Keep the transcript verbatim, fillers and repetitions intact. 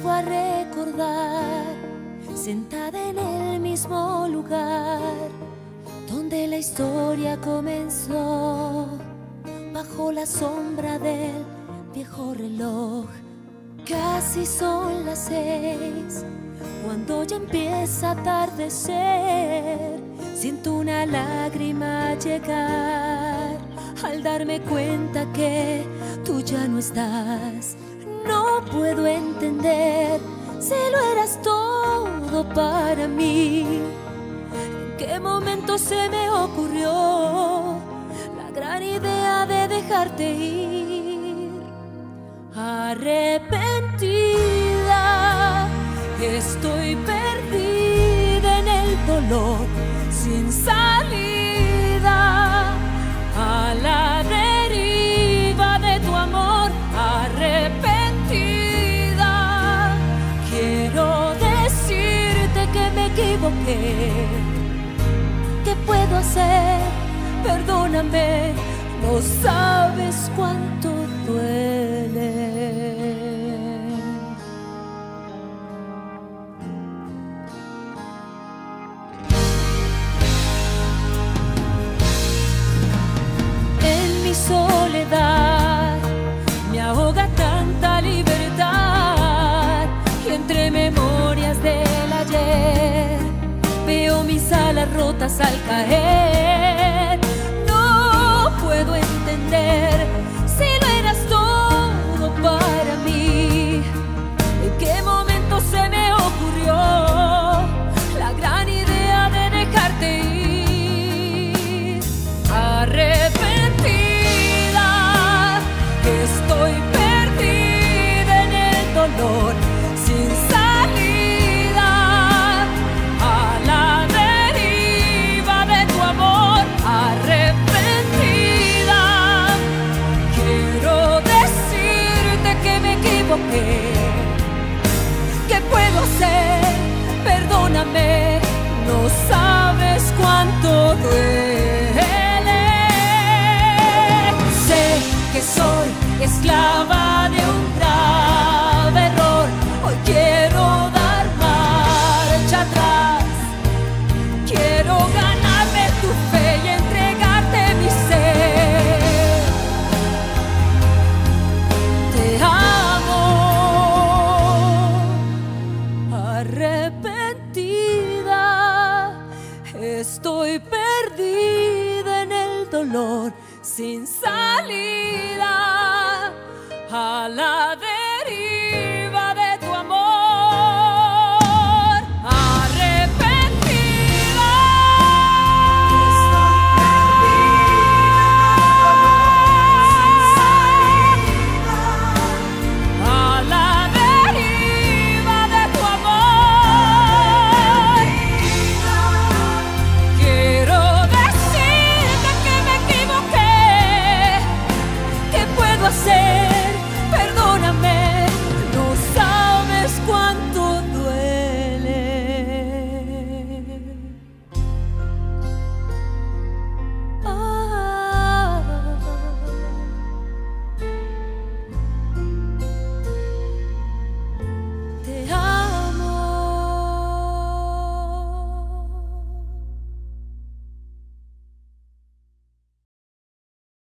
vuelvo a recordar, sentada en el mismo lugar donde la historia comenzó, bajo la sombra del viejo reloj. Casi son las seis, cuando ya empieza a atardecer. Siento una lágrima llegar al darme cuenta que tú ya no estás. No puedo entender si lo eras todo para mí. ¿En qué momento se me ocurrió la gran idea de dejarte ir? Arrepentida, estoy perdida en el dolor, sin salida, a la deriva de tu amor. Arrepentida, quiero decirte que me equivoqué. ¿Qué puedo hacer? Perdóname, no sabes cuánto duele. En mi soledad me ahoga tanta libertad, y entre memorias del ayer veo mis alas rotas al caer. No puedo entender si lo eras todo para mí. ¿En qué momento se me ocurrió la gran idea de dejarte ir? Arrepentida, que estoy perdida en el dolor, sin salida, a la deriva de tu amor. Arrepentida, quiero decirte que me equivoqué. ¿Qué puedo hacer? Perdóname, no sabes cuánto duele. Sé que soy esclava